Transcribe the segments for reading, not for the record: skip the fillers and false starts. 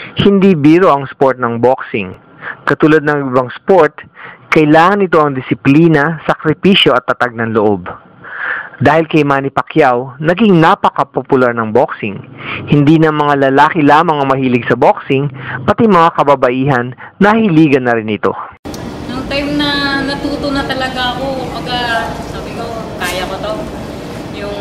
Hindi biro ang sport ng boxing. Katulad ng ibang sport, kailangan ito ang disiplina, sakripisyo at tatag ng loob. Dahil kay Manny Pacquiao, naging napaka-popular ng boxing. Hindi na mga lalaki lamang ang mahilig sa boxing, pati mga kababaihan nahiligan na rin ito. Nung time na natuto na talaga ako, sabi ko, kaya ko to. Yung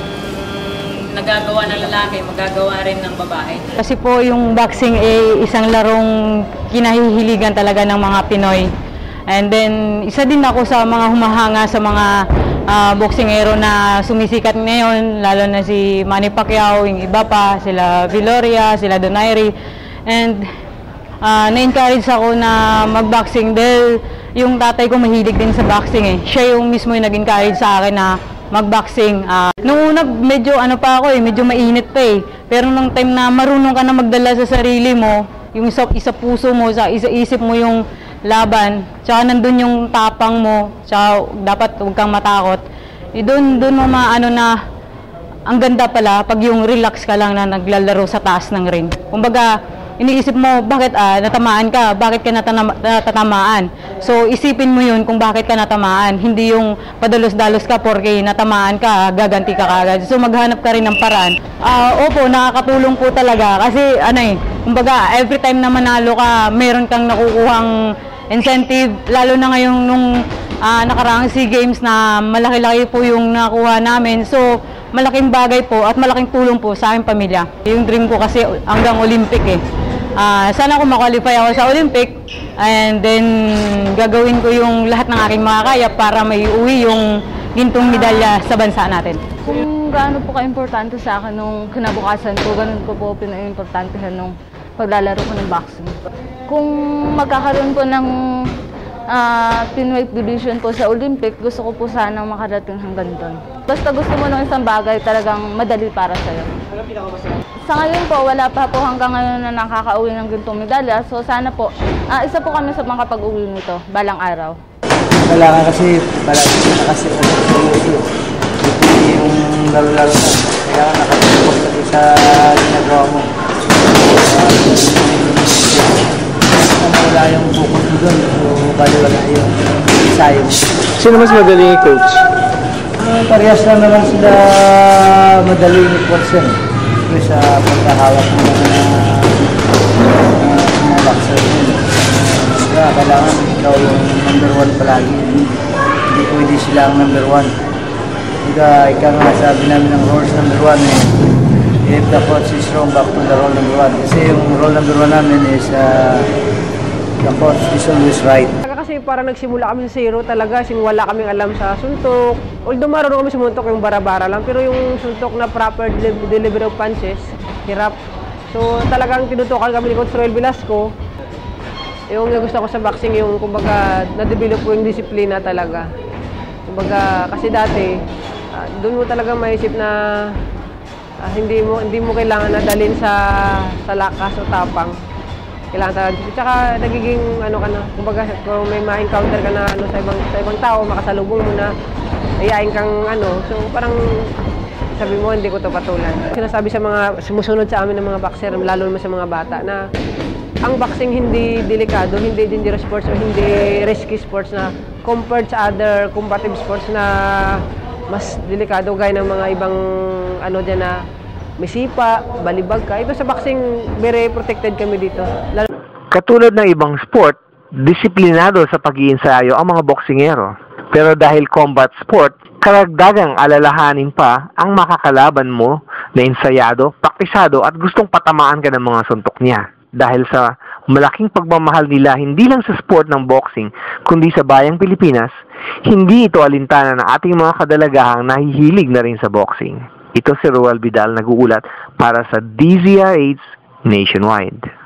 nagagawa ng lalaki, magagawa rin ng babae. Kasi po yung boxing ay isang larong kinahihiligan talaga ng mga Pinoy. And then, isa din ako sa mga humahanga sa mga boksingero na sumisikat ngayon, lalo na si Manny Pacquiao, yung iba pa, sila Viloria, sila Donaire. And na-encourage ako na mag-boxing dahil yung tatay ko mahilig din sa boxing eh. Siya yung mismo yung nag-encourage sa akin na mag-boxing. Noong una, medyo medyo mainit pa eh. Pero nung time na marunong ka na magdala sa sarili mo, yung isa puso mo, isa isip mo yung laban, tsaka nandun yung tapang mo, tsaka dapat huwag kang matakot. Doon mo maano na ang ganda pala pag yung relax ka lang na naglalaro sa taas ng ring. Kumbaga, iniisip mo bakit natamaan ka, bakit ka natatamaan. So isipin mo yun kung bakit ka natamaan, hindi yung padalos-dalos ka porque natamaan ka, gaganti ka kagad. So maghanap ka rin ng paraan. Opo, nakakatulong po talaga kasi kumbaga every time na manalo ka, meron kang nakukuhang incentive, lalo na ngayong nung nakaraang SEA Games na malaki-laki po yung nakuha namin. So malaking bagay po at malaking tulong po sa aming pamilya. Yung dream ko kasi hanggang Olympic eh. Sana ako makwalify ako sa Olympic and then gagawin ko yung lahat ng aking makakaya para may uwi yung gintong medalya sa bansa natin. Kung gaano po ka-importante sa akin nung kinabukasan ko, ganun ko po pina-importantehan nung paglalaro ko ng boxing. Kung magkakaroon po ng pinweight division po sa Olympic, gusto ko po sanang makarating hanggang doon. Basta gusto mo ng isang bagay, talagang madali para sa'yo. Ano pinakamasaya? Sa ngayon po, wala pa po hanggang ngayon na nakakauwi ng gintong medalya. So sana po, isa po kami sa mga pag-uwi nito, balang araw. Kailangan kasi, yung laro-laro na, kailangan nakatapos kasi sa ginagawa mo. Wala yung focus mo doon, so baliwala yung ensayo. Sino mas magaling i-coach? Parehas lang naman sila madaling i-coach yan. Sa pagkahawak ng mga boxer. Kaya kailangan ikaw yung #1 palagi. Hindi pwede sila ang #1. Ika nga sabi namin ng rules #1 if the coach is wrong, back to the role #1. Kasi yung role #1 namin is the coach is always right. Kasi parang nagsimula kami sa zero talaga, wala kaming alam sa suntok. Although marunong kami sumuntok yung bara-bara lang, pero yung suntok na proper delivery of punches, hirap. So talagang tinutukan kami ni Coach Reuel Vidal. Yung gusto ko sa boxing, yung kumbaga na-develop ko yung disiplina talaga. Kumbaga kasi dati, doon mo talaga maisip na hindi mo kailangan na dalhin sa lakas o tapang. Kailangan talaga. Tsaka nagiging kumbaga kung may ma-encounter ka na sa ibang tao, makasalubong mo na, ayain kang so parang sabi mo hindi ko to patulan. Sinasabi sa mga sumusunod sa amin ng mga boxer, lalo naman sa mga bata, na ang boxing hindi delikado, hindi dangerous sports o hindi risky sports na compared sa other combative sports na mas delikado gaya ng mga ibang dyan na may sipa, balibag ka. Ito sa boxing, very protected kami dito. Katulad ng ibang sport, disiplinado sa pag-iinsayo ang mga boksingero. Pero dahil combat sport, karagdagang alalahanin pa ang makakalaban mo na ensayado, praktisado at gustong patamaan ka ng mga suntok niya. Dahil sa malaking pagmamahal nila hindi lang sa sport ng boxing, kundi sa bayang Pilipinas, hindi ito alintana ng ating mga kadalagahang nahihilig na rin sa boxing. Ito si Reuel Vidal, nag-uulat para sa DZRH Nationwide.